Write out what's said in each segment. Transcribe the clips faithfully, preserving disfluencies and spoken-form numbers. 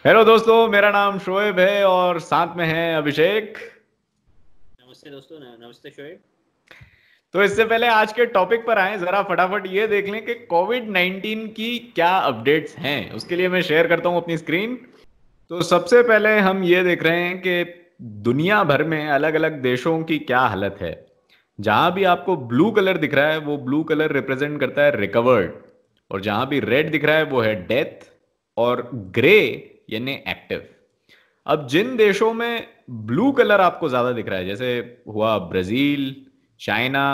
Hello दोस्तों, मेरा नाम शोएब है और साथ में है अभिषेक। नमस्ते दोस्तों। न- नमस्ते शोएब। तो इससे पहले आज के टॉपिक पर आए, जरा फटाफट ये देख लें कि कोविड नाइन्टीन की क्या अपडेट्स हैं। उसके लिए मैं शेयर करता हूं अपनी स्क्रीन। तो सबसे पहले हम ये देख रहे हैं कि दुनिया भर में अलग अलग देशों की क्या हालत है। जहां भी आपको ब्लू कलर दिख रहा है वो ब्लू कलर रिप्रेजेंट करता है रिकवर्ड, और जहां भी रेड दिख रहा है वो है डेथ, और ग्रे यानी एक्टिव। अब जिन देशों में ब्लू कलर आपको ज्यादा दिख रहा है, जैसे हुआ ब्राजील, चाइना,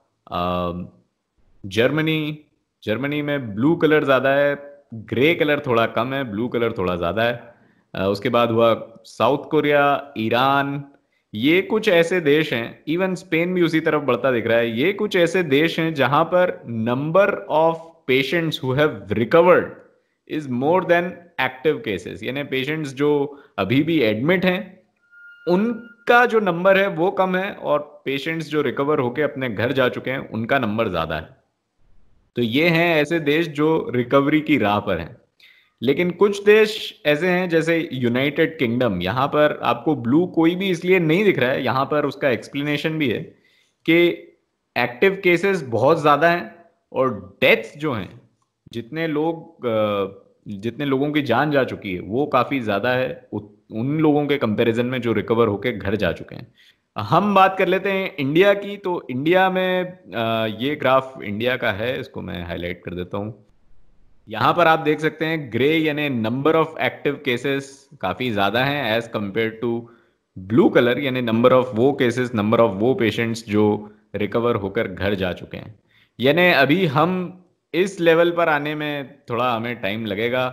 जर्मनी। जर्मनी में ब्लू कलर ज्यादा है, ग्रे कलर थोड़ा कम है, ब्लू कलर थोड़ा ज्यादा है। अ, उसके बाद हुआ साउथ कोरिया, ईरान। ये कुछ ऐसे देश हैं, इवन स्पेन भी उसी तरफ बढ़ता दिख रहा है। ये कुछ ऐसे देश हैं जहां पर number of patients who have recovered is more than active cases, यानी पेशेंट्स जो अभी भी एडमिट हैं उनका जो नंबर है वो कम है, और पेशेंट्स जो रिकवर होके अपने घर जा चुके हैं उनका नंबर ज्यादा है। तो ये हैं ऐसे देश जो रिकवरी की राह पर हैं। लेकिन कुछ देश ऐसे हैं जैसे यूनाइटेड किंगडम। यहाँ पर आपको ब्लू कोई भी इसलिए नहीं दिख रहा है, यहाँ पर उसका एक्सप्लेनेशन भी है कि एक्टिव केसेस बहुत ज़्यादा हैं, और डेथ्स जो हैं, जितने लोग अ, जितने लोगों की जान जा चुकी है वो काफ़ी ज़्यादा है उत- उन लोगों के कंपैरिजन में जो रिकवर होके घर जा चुके हैं। हम बात कर लेते हैं इंडिया की। तो इंडिया में अ, ये ग्राफ इंडिया का है, इसको मैं हाईलाइट कर देता हूँ। यहाँ पर आप देख सकते हैं ग्रे यानी नंबर ऑफ एक्टिव केसेस काफ़ी ज़्यादा हैं as compare to blue colour यानी नंबर ऑफ वो केसेस, नंबर ऑफ वो पेशेंट्स जो रिकवर होकर घर जा चुके हैं। यानी अभी हम इस लेवल पर आने में थोड़ा हमें टाइम लगेगा।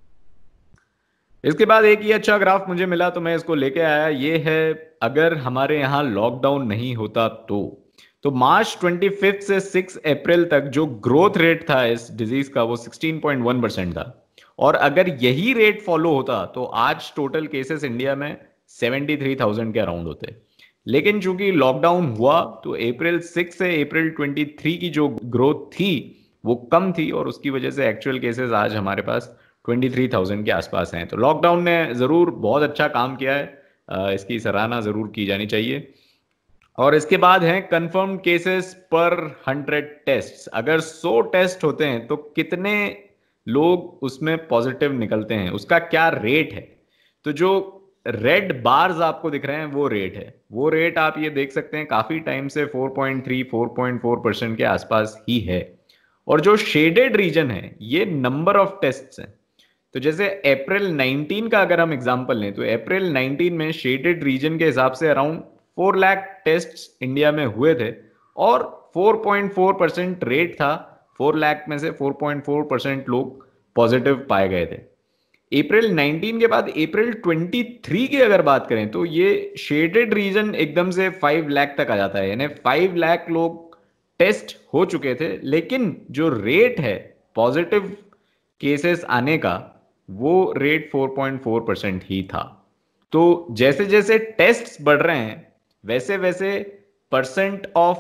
इसके बाद एक ही अच्छा ग्राफ मुझे मिला तो मैं इसको लेके आया। ये है, अगर हमारे यहाँ लॉकडाउन नहीं होता तो तो मार्च ट्वेंटी फिफ्थ से सिक्स अप्रैल तक जो ग्रोथ रेट था इस डिजीज का वो सिक्सटीन पॉइंट वन परसेंट था। और अगर यही रेट फॉलो होता तो आज टोटल केसेस इंडिया में सेवेंटी थ्री थाउजेंड के अराउंड होते। लेकिन चूंकि लॉकडाउन हुआ तो अप्रैल सिक्स से अप्रैल ट्वेंटी थ्री की जो ग्रोथ थी वो कम थी, और उसकी वजह से एक्चुअल केसेस आज हमारे पास ट्वेंटी थ्री थाउजेंड के आसपास हैं। तो लॉकडाउन ने ज़रूर बहुत अच्छा काम किया है, अ, इसकी सराहना ज़रूर की जानी चाहिए। और इसके बाद हैं कंफर्म्ड केसेस पर हंड्रेड टेस्ट। अगर सौ टेस्ट होते हैं तो कितने लोग उसमें पॉजिटिव निकलते हैं, उसका क्या रेट है। तो जो रेड बार्स आपको दिख रहे हैं वो रेट है। वो रेट आप ये देख सकते हैं काफी टाइम से four point three four point four percent के आसपास ही है। और जो शेडेड रीजन है ये नंबर ऑफ टेस्ट हैं। तो जैसे अप्रैल नाइनटीन का अगर हम एग्जांपल लें तो अप्रैल नाइनटीन में शेडेड रीजन के हिसाब से around four lakh test India में हुए थे, और four point four percent rate था। फोर लाख में से फोर पॉइंट फोर परसेंट लोग पॉजिटिव पाए गए थे। अप्रैल नाइनटीन के बाद अप्रैल ट्वेंटी थ्री की अगर बात करें तो ये शेडेड रीजन एकदम से फाइव लाख तक आ जाता है, यानी फाइव लाख लोग टेस्ट हो चुके थे, लेकिन जो रेट है पॉजिटिव केसेस आने का वो rate four point four percent ही था। तो जैसे जैसे टेस्ट्स बढ़ रहे हैं वैसे वैसे परसेंट ऑफ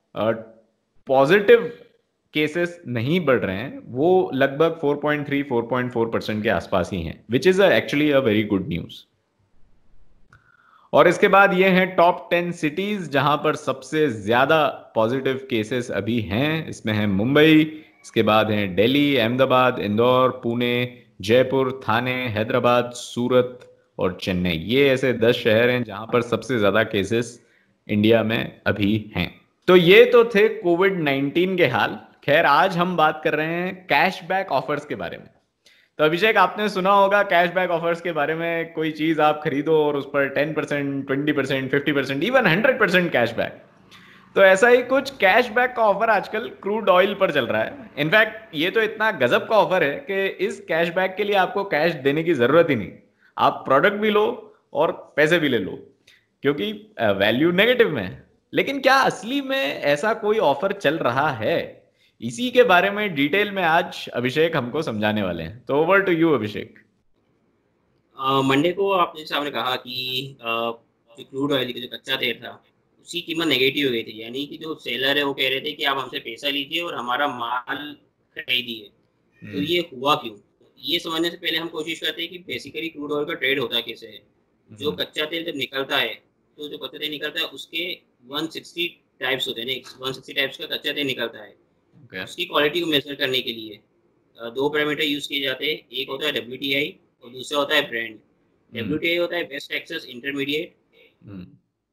पॉजिटिव केसेस नहीं बढ़ रहे हैं, वो लगभग four point three four point four percent के आसपास ही हैं, which is actually a very good news. और इसके बाद ये हैं टॉप टेन सिटीज जहां पर सबसे ज्यादा पॉजिटिव केसेस अभी हैं। इसमें है मुंबई, इसके बाद हैं दिल्ली, अहमदाबाद, इंदौर, पुणे, जयपुर, थाने, हैदराबाद, सूरत और चेन्नई। ये ऐसे दस शहर हैं जहां पर सबसे ज्यादा केसेस इंडिया में अभी हैं। तो ये तो थे कोविड नाइन्टीन के हाल। खैर, आज हम बात कर रहे हैं कैशबैक ऑफर्स के बारे में। तो अभिषेक, आपने सुना होगा कैशबैक ऑफर्स के बारे में, कोई चीज आप खरीदो और उस पर ten percent, twenty percent, fifty percent, even hundred percent cashback. तो ऐसा ही कुछ कैशबैक का ऑफर आजकल क्रूड ऑयल पर चल रहा है। इनफैक्ट ये तो इतना गजब का ऑफर है कि इस कैशबैक के लिए आपको कैश देने की जरूरत ही नहीं। आप प्रोडक्ट भी लो और पैसे भी ले लो, क्योंकि वैल्यू नेगेटिव में है। लेकिन क्या असली में ऐसा कोई ऑफर चल रहा है? इसी के बारे में डिटेल में आज अभिषेक हमको समझाने वाले हैं। तो over to you Abhishek. Uh, Monday को आपने जैसे आपने कहा कि अ, जो क्रूड ऑयल का जो कच्चा तेल था उसकी कीमत नेगेटिव हो गई थी, यानी कि जो सेलर है वो कह रहे थे कि आप हमसे पैसा लीजिए और हमारा माल खरीदिए। तो हम्म। ये हुआ क्यों? ये समझने से पहले हम कोशिश करते हैं कि बेसिकली क्रूड ऑयल का ट्रेड होता कैसे है। जो हम्म, कच्चा तेल जब निकलता है, तो जो कच्चा तेल निकलता है उसके एक सौ साठ टाइप्स होते हैं ना, एक सौ साठ टाइप्स का कच्चा तेल निकलता है। ओके। उसकी क्वालिटी को मेजर करने के लिए अ, दो पैरामीटर यूज़ किए जाते हैं। एक होता है डब्ल्यूटीआई और दूसरा होता है ब्रांड। हम्म, डब्ल्यूटीआई होता है बेस्ट एक्सेस इंटरमीडिएट, हम्म,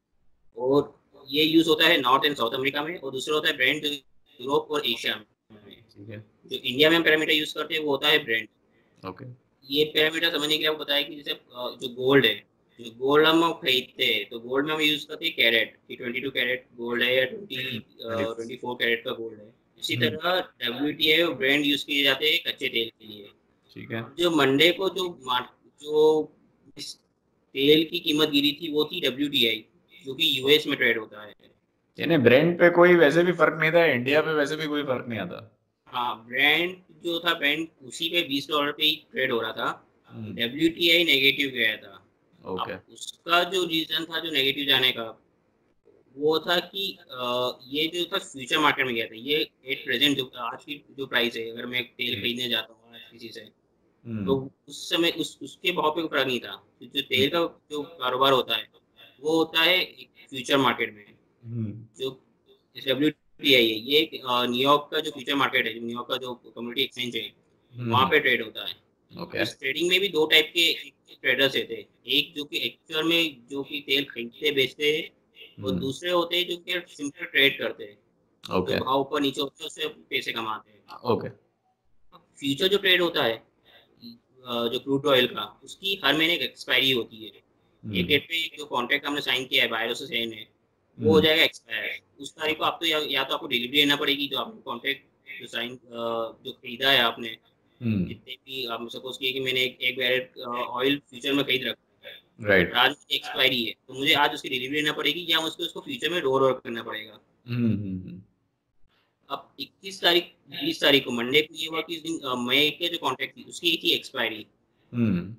और ये यूज़ होता है नॉर्थ एंड साउथ अमेरिका में, और दूसरा होता है ब्रांड जो यूरोप और एशिया में। ठीक है। जो इंडिया में हम पैरामीटर यूज़ करते हैं वो होता है ब्रांड। ओके। ये पैरामीटर समझने के लिए आपको बताया कि जैसे अ, जो गोल्ड है, जो गोल्ड हम खरीदते हैं तो गोल्ड में हम यूज़ करते हैं कैरेट, कि बाईस कैरेट गोल्ड है या हम्म, बीस ट्वेंटी। अ, चौबीस कैरेट का गोल्ड है। इसी हम्म, तरह डब्ल्यूटीआई और ब्रांड यूज़ किए जाते हैं कच्चे तेल के लिए। ठीक है। अब जो मंडे को जो मार्क जो इस तेल की कीमत गिरी थी वो थी डब्ल्यूटीआई, जो कि यूएस में ट्रेड होता है। यानी ब्रांड पे कोई वैसे भी फर्क नहीं था, इंडिया पे वैसे भी कोई फर्क नहीं आता। हाँ, ब्रांड जो था, ब्रांड उसी पे बीस डॉलर पे ही ट्रेड हो रहा था। हम्म, डब्ल्यूटीआई नेगेटिव गया था। ओके। अब उसका जो रीज़न था जो नेगेटिव जाने का, वो था कि अ, ये जो था फ्यूचर मार्केट में गया था। ये एट प्रेजेंट जो आज की जो प्राइस है, अगर मैं तेल हम्म, खरीदने जाता हूँ आज किसी से, तो हम्म, उस समय उस उसके भाव पे कोई फर्क नहीं था। जो हम्म, तेल का जो कारोबार होता है, वो होता है एक फ्यूचर मार्केट में। हम्म, जो डब्ल्यूटीआई है, ये एक, अ, न्यूयॉर्क का जो फ्यूचर मार्केट है, जो न्यूयॉर्क का जो कम्युनिटी एक्सचेंज है, वहाँ हम्म, पे ट्रेड होता है। अब ओके। इस ट्रेडिंग में भी दो टाइप के ट्रेडर्स रहते हैं। एक जो कि एक्चुअल में जो कि तेल खरीदते बेचते हैं, और हम्म, दूसरे होते हैं जो कि सिंपल ट्रेड करते हैं, जो ओके। भाव ऊपर नीचे होता है उससे पैसे कमाते हैं। ओके। फ्यूचर जो ट्रेड होता है, अ, जो क्रूड ऑयल का, उसकी हर महीने एक एक्सपायरी होती है। एक हम्म, डेट पे जो कॉन्ट्रैक्ट हमने साइन किया है बायरों से सेल में, वो हो हम्म, जाएगा एक्सपायर। उस तारीख को आप तो या, या तो आपको डिलीवरी लेना पड़ेगी, जो आपने कॉन्ट्रैक्ट जो साइन जो खरीदा है आपने, हम्म, जितने भी आप सपोज किए कि मैंने एक, एक बैरल ऑयल फ्यूचर में खरीद रखा है, और राइट। आज एक्सपायरी है, तो मुझे आज उसकी डिलीवरी लेना पड़ेगी, या मुझको उसको फ्यूचर में रोल ओवर करना पड़ेगा। हम्म, हम्म, अब इक्कीस तारीख बीस तारीख को मंडे को ये हुआ कि इस दिन अ, मई के जो कॉन्ट्रैक्ट थी उसकी थी एक्सपायरी। हम्म,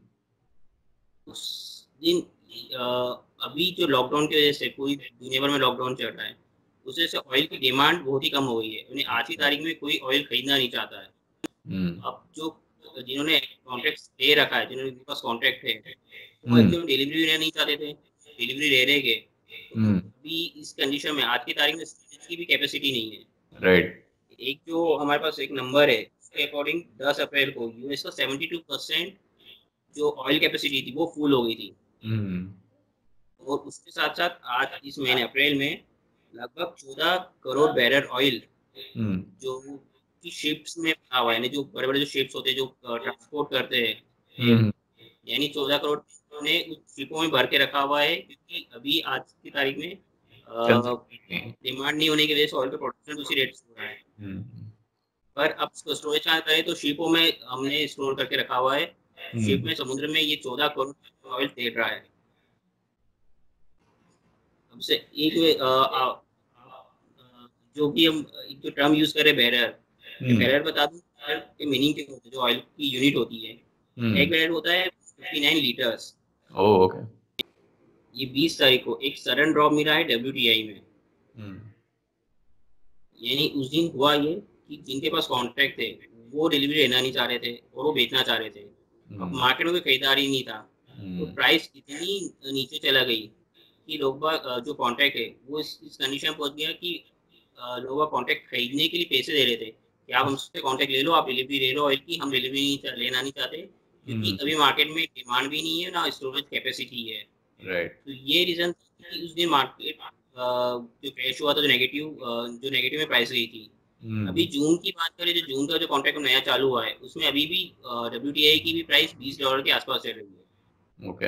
उस दिन अ, अभी जो लॉकडाउन की वजह से पूरी दुनिया भर में लॉकडाउन चल रहा है, उस वजह से ऑयल की डिमांड बहुत ही कम हो गई है। यानी आज की तारीख में कोई ऑयल खरीदना नहीं चाहता है। हम्म, अब जो जिन्होंने कॉन्ट्रैक्ट ले रखा है, जिन्होंने जिनके पास कॉन्ट्रैक्ट है, वो हम्म, एक्चुअली डिलीवरी लेना नहीं चाहते थे, डिलीवरी ले रहे के। तो हम्म, अभी इस कंडीशन में आज की तारीख में स्टोरेज की भी कैपेसिटी नहीं है। राइट। एक जो हमारे पास एक नंबर है, उसके अकॉर्डिंग दस अप्रैल को यूएस का सेवेंटी टू परसेंट जो ऑयल कैपेसिटी थी वो फुल हो गई थी। हम्म, और उसके साथ-साथ आज इस महीने अप्रैल में लगभग चौदह करोड़ बैरल ऑयल हम्म, जो कि शिप्स में फँसा हुआ है, यानी जो बड़े-बड़े जो शिप्स होते हैं जो अ, ट्रांसपोर्ट करते हैं तेल, हम्म, यानी चौदह करोड़ ने उस शिपों में भर के रखा हुआ है, क्योंकि अभी आज की तारीख में अ, कंसिडर। डिमांड नहीं होने की वजह से ऑयल का प्रोडक्शन उसी रेट से हो रहा है। हम्म, पर अब उसको स्टोरेज कहाँ करें, तो शिपों में हमने स्टोर करके रखा हुआ है। शिप हम्म, में समुद्र में ये चौदह करोड़ ऑयल तैर रहा है। अब से एक अ, अ, अ, जो भी हम एक जो टर्म यूज़ करें बैरल, मैं हम्म, बैरल बता दूँ, बैरल के मीनिंग क्या होता है, जो ऑयल की यूनिट होती है। एक हम्म, बैरल होता है उनसठ लीटर्स। ओ, ओके। ये बीस तारीख को एक सडन ड्रॉप मिला है डब्ल्यूटीआई में। हम्म, यानी उस दिन हुआ ये कि जिनके पास कॉन्ट्रैक्ट थे, वो डिलीवरी लेना नहीं चाह रहे थे और वो बेचना चाह रहे थे। अब हम्म, मार्केट में कोई खरीदार ही नहीं था, तो हम्म, प्राइस इतनी नीचे चला गई कि लोग बाग अ, जो कॉन्ट्रैक्ट है वो इस, इस कंडीशन में पहुंच गया कि अ, लोग बाग कॉन्ट्रैक्ट खरीदने के लिए पैसे दे रहे थे कि आप हमसे कॉन्ट्रैक्ट ले लो, आप डिलीवरी ले लो ऑयल की, हम डिलीवरी नहीं चा- लेना नहीं चाहते, क्योंकि हम्म, अभी मार्केट में डिमांड भी नहीं है ना स्टोरेज कैपेसिटी है। राइट। तो ये रीज़न कि उस दिन मार्केट अ, जो क्रैश हुआ था, जो नेगेटिव अ, जो नेगेटिव में प्राइस गई थी। अभी हम्म, जून की बात करें, जो जून का जो कॉन्ट्रैक्ट नया चालू हुआ है, उसमें अभी भी अ, डब्ल्यूटीआई की भी प्राइस बीस डॉलर के आसपास चल रही है। ओके।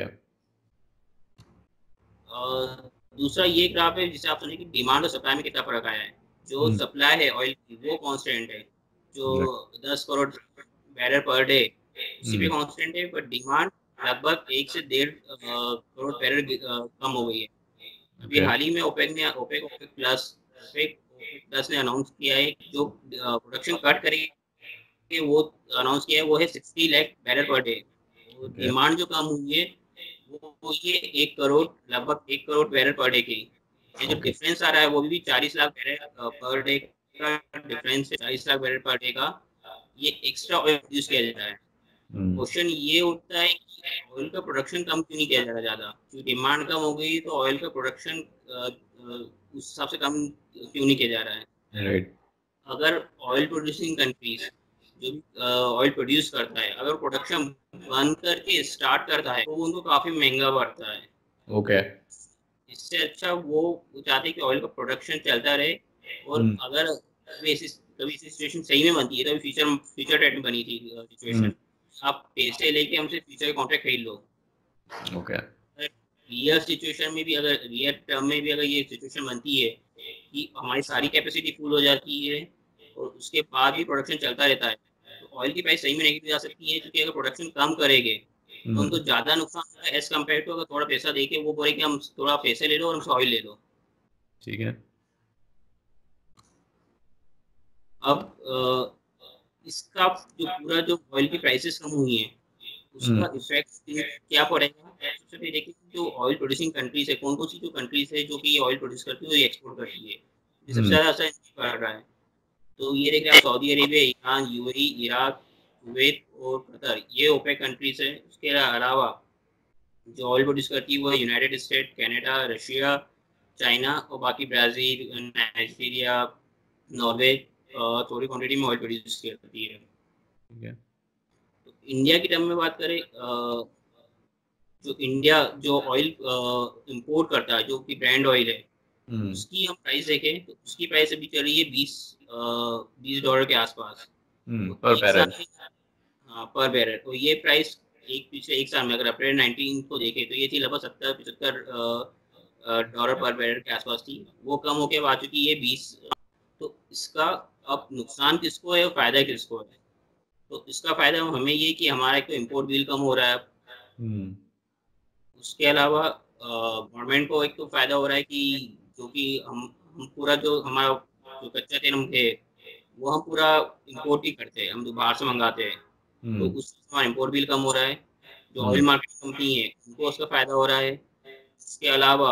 अ, दूसरा ये ग्राफ है जिससे आप समझिए कि डिमांड और सप्लाई में कितना फ़र्क आया है। जो हम्म, सप्लाई है ऑयल की वो कांस्टेंट है, जो right, दस करोड़ बैरल पर डे उसी पे हम्म, कांस्टेंट है, पर डिमांड लगभग एक से डेढ़ अ, करोड़ बैरल अ, कम हो गई है। अभी ओके। हाल ही में ओपेक ने OPEC OPEC plus OPEC OPEC plus ने अनाउंस किया है कि जो अ, प्रोडक्शन कट करेंगे, वो अनाउंस किया है वो है साठ लाख बैरल पर डे। और ओके। डिमांड जो कम हुई है वो वो ये एक करोड़ लगभग एक करोड़ बैरल पर डे की। ये जो ओके। डिफरेंस आ रहा है वो भी चालीस लाख बैरल पर डे का डिफरेंस है, चालीस लाख बैरल पर डे का। ये एक्स्ट्रा ऑयल प्रोड्यूस किया जा रहा है। हम्म क्वेश्चन ये उठता है कि ऑयल का प्रोडक्शन कम क्यों नहीं किया जा रहा ज़्यादा, क्योंकि डिमांड कम हो गई तो ऑयल का प्रोडक्शन उस हिसाब से कम क्यों नहीं किया जा रहा है। राइट अगर ऑयल प्रोड्यूसिंग कंट्रीज जो ऑयल प्रोड्यूस करता है अगर प्रोडक्शन बंद करके स्टार्ट करता है तो उनको काफ़ी महंगा पड़ता है। ओके इससे अच्छा वो वो चाहते हैं कि ऑयल का प्रोडक्शन चलता रहे, और हम्म अगर कभी ऐसी कभी ऐसी सिचुएशन सही में बनती है, तभी फ्यूचर फ्यूचर ट्रेड में बनी थी हम्म सिचुएशन, आप पैसे लेके हमसे फ्यूचर के कॉन्ट्रैक्ट खरीद लो। ओके रियल सिचुएशन में भी अगर रियल टर्म में भी अगर ये सिचुएशन बनती है कि हमारी सारी कैपेसिटी फुल हो जाती है और उसके बाद भी प्रोडक्शन चलता रहता है, तो ऑयल की प्राइस सही में नहीं जा सकती है, क्योंकि अगर प्रोडक्शन कम करेंगे तो हम्म उनको ज़्यादा नुकसान होगा एज़ कम्पेयर टू अगर थोड़ा पैसा देके वो बोले कि हम थोड़ा पैसे ले लो और हमसे ऑयल ले लो। ठीक है अब अ, इसका जो पूरा जो ऑयल की प्राइसेस कम हुई हैं, हम्म उसका इफ़ेक्ट क्या पड़ेगा? सबसे पहले देखिए कि जो ऑयल प्रोड्यूसिंग कंट्रीज़ है, कौन-कौन सी जो कंट्रीज़ है जो कि ये ऑयल प्रोड्यूस करती है और ये एक्सपोर्ट करती है। ये सबसे हम्म ज़्यादा असर इनकी पड़ रहा है। तो ये देखिए आप Saudi Arabia, Iran, UAE, Iraq, Kuwait और कतर, ये ओपेक कंट्रीज़ हैं। उसके अलावा जो ऑयल प्रोड्यूस करती है वो है United State, Canada, Russia, China और बाकी ब्राज़ील, नाइजीरिया, नॉर्वे अ, थोड़ी क्वांटिटी में ऑयल प्रोड्यूस करती है। ठीक है तो इंडिया की टर्म में बात करें, अ, जो इंडिया जो ऑयल इंपोर्ट करता है जो कि ब्रांड ऑयल है, हम्म उसकी हम प्राइस देखें तो उसकी प्राइस अभी चल रही है बीस बीस डॉलर के आसपास। हम्म तो पर एक साल बैरल में, हाँ, पर बैरल, तो ये प्राइस एक पिछले एक साल में अगर अप्रैल नाइनटीन को देखें तो ये थी लगभग सत्तर पचहत्तर डॉलर पर बैरल के आसपास थी। वो कम होके अब आ चुकी है बीस। तो इसका अब नुकसान किसको है और फायदा किसको है? तो इसका फायदा हमें ये कि हमारा एक तो इम्पोर्ट बिल कम हो रहा है। हम्म उसके अलावा गवर्नमेंट को एक तो फायदा हो रहा है कि जो कि हम हम पूरा जो हमारा जो कच्चा तेल हम थे वो हम पूरा इम्पोर्ट ही करते हैं, हम जो बाहर से मंगाते हैं, तो हम्म उससे हमारा इम्पोर्ट बिल कम हो रहा है। जो ऑयल हम्म मार्केट कंपनी है उनको उसका फायदा हो रहा है। इसके अलावा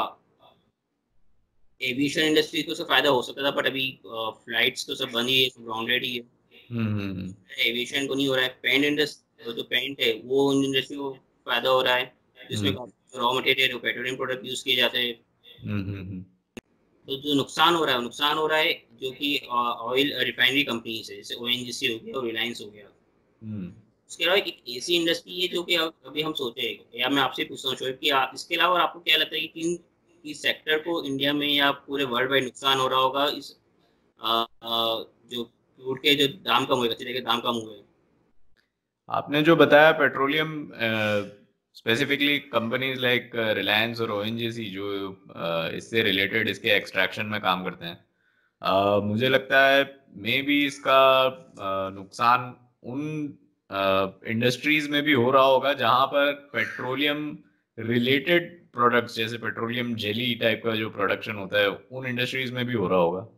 एविएशन इंडस्ट्री को उससे फायदा हो सकता था, बट अभी फ्लाइट्स तो सब बंद ही है, सब ग्राउंडेड ही है, हम्म एविएशन को नहीं हो रहा है। पेंट इंडस्ट्री जो पेंट है वो इंडस्ट्री को फायदा हो रहा है, जिसमें हम्म रॉ मटेरियल और पेट्रोलियम प्रोडक्ट यूज किए जाते हैं। हम्म तो जो नुकसान हो रहा है नुकसान हो रहा है जो कि ऑयल रिफाइनरी कंपनीज है, जैसे ओएनजीसी हो गया और रिलायंस हो गया। हम्म उसके अलावा एक ऐसी इंडस्ट्री है जो कि अब अभी हम सोचे, या मैं आपसे पूछना हूँ शोएब कि आप इसके अलावा आपको क्या लगता है कि किन किस सेक्टर को इंडिया में या पूरे वर्ल्ड वाइड नुकसान हो रहा होगा इस अ, अ, जो क्रूड के जो दाम कम हुए, कच्चे तेल के दाम कम हुए? आपने जो बताया petroleum specifically companies like Reliance और ओएनजीसी जो अ, इससे रिलेटेड इसके एक्सट्रैक्शन में काम करते हैं, अ, मुझे लगता है मे बी इसका अ, नुकसान उन इंडस्ट्रीज में भी हो रहा होगा जहां पर पेट्रोलियम रिलेटेड प्रोडक्ट्स जैसे पेट्रोलियम जेली टाइप का जो प्रोडक्शन होता है उन इंडस्ट्रीज में भी हो रहा होगा।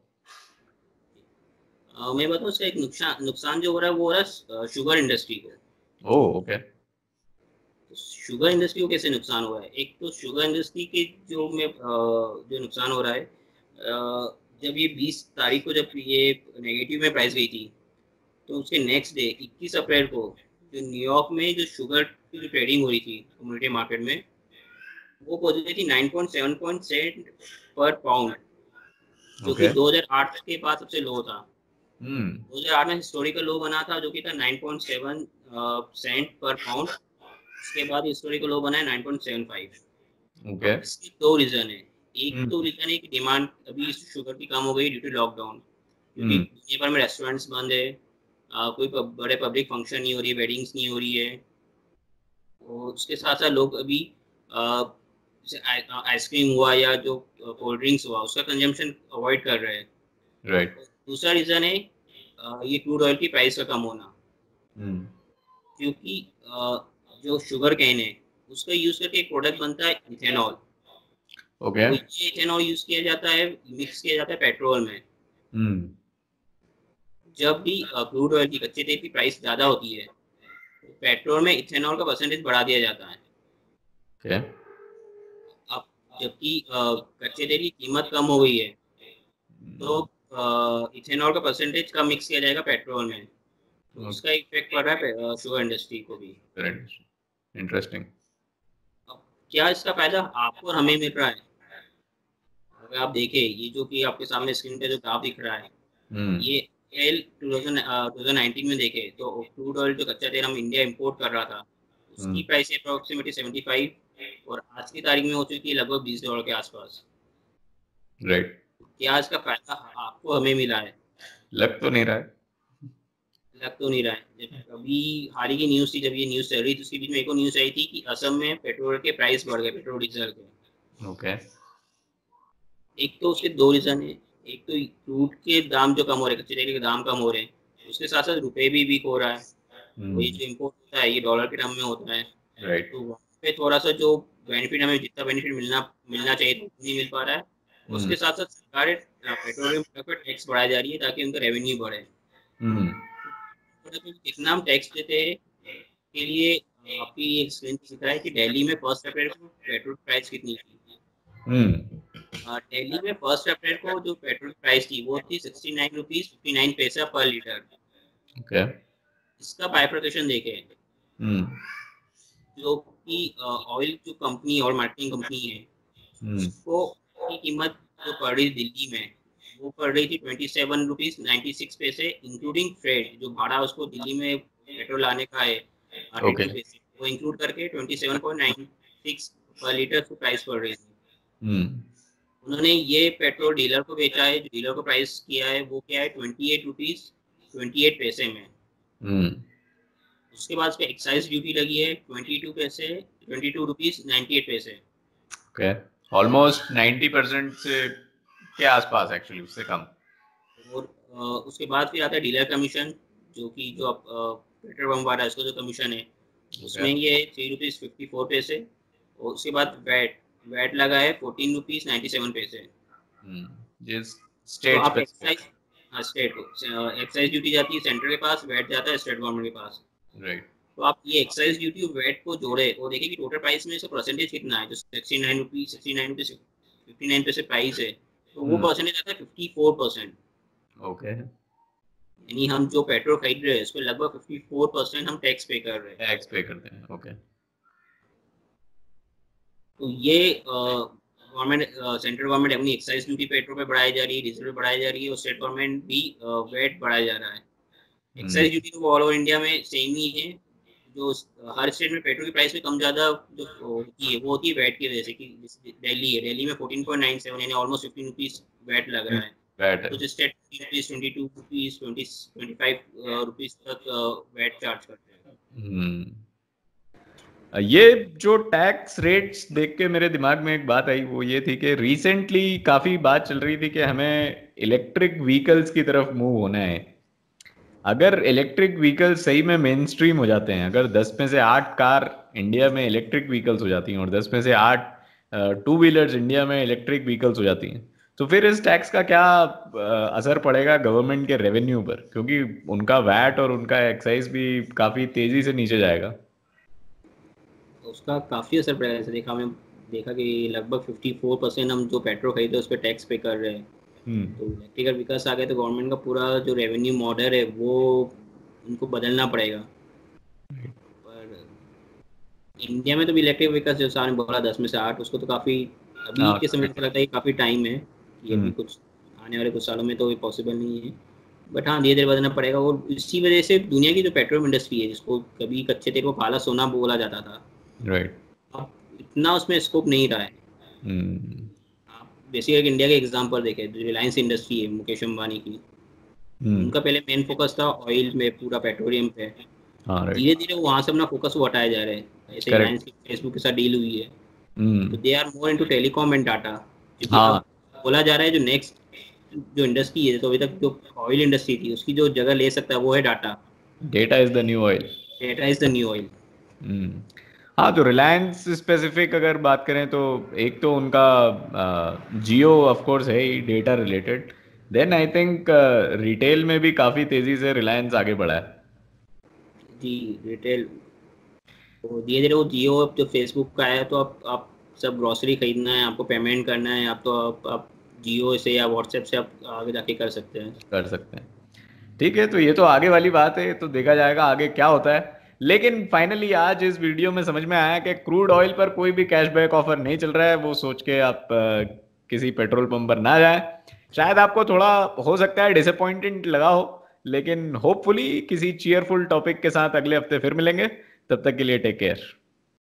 अ, मैं बताऊँ उसका एक नुकसान नुकसान जो हो रहा है वो हो रहा है शुगर इंडस्ट्री को। ओह ओके तो शुगर इंडस्ट्री को कैसे नुकसान हो रहा है? एक तो शुगर इंडस्ट्री के जो में अ, जो नुकसान हो रहा है, अ, जब ये बीस तारीख को जब ये नेगेटिव में प्राइस गई थी, तो उसके नेक्स्ट डे इक्कीस अप्रैल को जो न्यूयॉर्क में जो शुगर की जो ट्रेडिंग हो रही थी कम्युनिटी मार्केट में, वो पहुंच गई थी nine point seven cent per pound, जो कि ओके दो हज़ार आठ के बाद सबसे लो था। हम्म दो हज़ार आठ में हिस्टोरिकल लो बना था जो कि था nine point seven cent per pound. उसके बाद हिस्टोरिकल लो बना है nine point seven five. Okay अब इसके दो रीज़न है। एक हम्म तो रीज़न है कि डिमांड अभी शुगर की कम हो गई ड्यू टू लॉकडाउन, क्योंकि हम्म दुनिया भर में रेस्टोरेंट्स बंद है, अ, कोई प बड़े पब्लिक फंक्शन नहीं हो रही है, वेडिंग्स नहीं हो रही है। और उसके साथ-साथ लोग अभी अ, जैसे आइ अ, आइसक्रीम हुआ या जो अ, कोल्ड ड्रिंक्स हुआ, उसका कंज़म्पशन अवॉइड कर रहे हैं। राइट दूसरा रीज़न है अ, ये क्रूड ऑयल की प्राइस का कम होना, हम्म क्योंकि अ, जो शुगर केन है, उसका यूज़ करके एक प्रोडक्ट बनता है इथेनॉल। ओके तो ये इथेनॉल यूज़ किया जाता है, मिक्स किया जाता है पेट्रोल में। हम्म जब भी अ, क्रूड ऑयल की कच्चे तेल की प्राइस ज़्यादा होती है, तो पेट्रोल में इथेनॉल का परसेंटेज बढ़ा दिया जाता है। ओके अब जबकि अ, कच्चे तेल की कीमत कम हो गई है, तो अ, इथेनॉल का परसेंटेज कम मिक्स किया जाएगा पेट्रोल में। तो इसका इफेक्ट पड़ रहा है शुगर इंडस्ट्री को भी। इंटरेस्टिंग। अब क्या इसका फायदा आपको और हमें मिल रहा है? अगर आप देखें, ये जो कि आपके सामने स्क्रीन पे जो ग्राफ दिख रहा है, ये एल टू थाउजेंड नाइनटीन में देखे तो क्रूड ऑयल जो कच्चा तेल हम इंडिया इंपोर्ट कर रहा था, उसकी प्राइस अप्रोक्सीमेटली सेवेंटी फाइव और आज की तारीख में हो चुकी है लगभग बीस डॉलर के आसपास। राइट। क्या इसका फायदा आपको हमें मिला है? लग तो नहीं रहा है। लग तो नहीं रहा है। अभी हाल ही की न्यूज़ थी, जब ये न्यूज़ चल रही थी उसके बीच में एक और न्यूज़ आई थी कि असम में पेट्रोल के प्राइस बढ़ गए, पेट्रोल डीजल के। ओके। एक तो उसके दो रीजन है। एक तो क्रूड के दाम जो कम हो रहे हैं, कच्चे तेल के दाम कम हो रहे हैं, उसके साथ साथ रुपए भी वीक हो रहा है। वही जो इम्पोर्ट होता है ये डॉलर के टर्म में होता है। राइट। तो वहाँ पे थोड़ा सा जो बेनिफिट हमें जितना बेनिफिट मिलना मिलना चाहिए तो नहीं मिल पा रहा है। उसके साथ साथ सरकार पेट्रोलियम प्रोडक्ट पर टैक्स बढ़ाई जा रही है ताकि उनका रेवेन्यू बढ़े। कितना हम टैक्स देते हैं के लिए आपकी एक स्क्रीन पे दिख रहा है कि दिल्ली में फर्स्ट अप्रैल को पेट्रोल प्राइस कितनी थी। दिल्ली में फर्स्ट अप्रैल को जो पेट्रोल प्राइस थी वो थी sixty nine rupees fifty nine paisa per litre. Okay. इसका बाइफरकेशन देखें, जो कि ऑयल जो कंपनी और मार्केटिंग कंपनी है उसको की कीमत जो पड़ रही दिल्ली में वो पड़ रही थी twenty seven rupees ninety six paise including freight, जो भाड़ा उसको दिल्ली में पेट्रोल लाने का है okay. पैसे, वो इंक्लूड करके twenty seven point nine six per litre की प्राइस पड़ रही थी। उन्होंने ये पेट्रोल डीलर को बेचा है, जो डीलर को प्राइस किया है वो क्या है twenty eight rupees twenty eight paise में। hmm. उसके बाद पे एक्साइज ड्यूटी लगी है twenty two paise twenty two rupees ninety eight paise. Okay, almost ninety percent से के आसपास, एक्चुअली उससे कम। और आ, उसके बाद फिर आता है डीलर कमीशन, जो कि जो आप पेट्रोल पंप वाला है उसका जो कमीशन है उसमें ये थ्री रुपीज फिफ्टी फोर पैसे। और उसके बाद वैट वैट लगा है फोर्टीन रुपीज नाइन्टी सेवन पैसे। जिस स्टेट तो आप एक्साइज हाँ स्टेट को एक्साइज ड्यूटी जाती है सेंटर के पास, वैट जाता है स्टेट गवर्नमेंट के पास। राइट। तो आप ये एक्साइज ड्यूटी और वैट को जोड़े और देखिए कि टोटल प्राइस में इसका परसेंटेज कितना है। जो sixty nine rupees sixty nine rupees fifty nine paise price है तो वो परसेंटेज आता है फिफ्टी फोर परसेंट। ओके, यानी हम जो पेट्रोल खरीद रहे हैं उस पर लगभग फिफ्टी फोर परसेंट हम टैक्स पे कर रहे हैं। टैक्स पे करते हैं। ओके। तो ये गवर्नमेंट सेंट्रल गवर्नमेंट अपनी एक्साइज ड्यूटी पेट्रोल पे बढ़ाई जा रही है, डीजल पे बढ़ाई जा रही है और स्टेट गवर्नमेंट भी वैट बढ़ाया जा रहा है। एक्साइज ड्यूटी तो ऑल ओवर इंडिया में सेम ही है। जो हर स्टेट में पेट्रोल की प्राइस में कम ज़्यादा जो होती है वो होती है वैट की वजह से। कि दिल्ली है, दिल्ली में फोर्टीन पॉइंट नाइन सेवन यानी ऑलमोस्ट फिफ्टीन रुपीज वैट लग रहा है। वैट कुछ state rupees twenty two rupees twenty twenty five rupees तक वैट चार्ज करते हैं। ये जो टैक्स रेट्स देख के मेरे दिमाग में एक बात आई, वो ये थी कि रिसेंटली काफ़ी बात चल रही थी कि हमें इलेक्ट्रिक व्हीकल्स की तरफ मूव होना है। अगर इलेक्ट्रिक व्हीकल्स सही में मेन स्ट्रीम हो जाते हैं, अगर दस में से आठ कार इंडिया में इलेक्ट्रिक व्हीकल्स हो जाती हैं और दस में से आठ टू व्हीलर्स इंडिया में इलेक्ट्रिक व्हीकल्स हो जाती हैं, तो फिर इस टैक्स का क्या असर पड़ेगा गवर्नमेंट के रेवेन्यू पर? क्योंकि उनका वैट और उनका एक्साइज भी काफ़ी तेज़ी से नीचे जाएगा। उसका काफ़ी असर पड़ेगा। जैसे देखा हमें देखा कि लगभग फिफ्टी फोर परसेंट हम जो पेट्रोल खरीदते उस पर टैक्स पे कर रहे हैं। तो इलेक्ट्रिकल व्हीकल्स आ गए तो गवर्नमेंट का पूरा जो रेवेन्यू मॉडल है वो उनको बदलना पड़ेगा। पर इंडिया में तो भी इलेक्ट्रिक व्हीकल्स जो सामने बोला दस में से आठ, उसको तो काफ़ी अभी के समय में लगता है काफ़ी टाइम है कि अभी कुछ आने वाले कुछ सालों में तो पॉसिबल नहीं है। बट हाँ धीरे धीरे बदलना पड़ेगा। और इसी वजह से दुनिया की जो पेट्रोल इंडस्ट्री है, जिसको कभी कच्चे तेल को काला सोना बोला जाता था, राइट, अब इतना उसमें स्कोप नहीं रहा है। आप बेसिकली इंडिया के एग्जांपल देखें, रिलायंस इंडस्ट्री है मुकेश अंबानी की, उनका पहले मेन फोकस था ऑयल में, पूरा पेट्रोलियम पे। धीरे धीरे वहाँ से अपना फोकस वो हटाया जा रहा है। जैसे रिलायंस की फेसबुक के साथ डील हुई है तो they are more into telecom and data. बोला जा रहा है जो नेक्स्ट जो इंडस्ट्री है, तो अभी तक जो ऑयल इंडस्ट्री थी उसकी जो जगह ले सकता है वो है data. Data is the new oil. Data is the new oil. हाँ, तो रिलायंस स्पेसिफिक अगर बात करें तो एक तो उनका जियो ऑफ कोर्स है ही data related. Then I think retail में भी काफ़ी तेज़ी से रिलायंस आगे बढ़ा है। जी रिटेल तो धीरे धीरे वो जियो जो फेसबुक का है, तो आप आप सब ग्रॉसरी खरीदना है, आपको पेमेंट करना है, आप तो आप, आप जियो से या व्हाट्सएप से आप आगे जाके कर सकते हैं कर सकते हैं ठीक है, तो ये तो आगे वाली बात है, तो देखा जाएगा आगे क्या होता है। लेकिन फाइनली आज इस वीडियो में समझ में आया कि क्रूड ऑयल पर कोई भी कैशबैक ऑफर नहीं चल रहा है, वो सोच के आप अ, किसी पेट्रोल पंप पर ना जाएं। शायद आपको थोड़ा हो सकता है डिसअपॉइंटेड लगा हो, लेकिन होपफुली किसी चीयरफुल टॉपिक के साथ अगले हफ्ते फिर मिलेंगे। तब तक के लिए टेक केयर।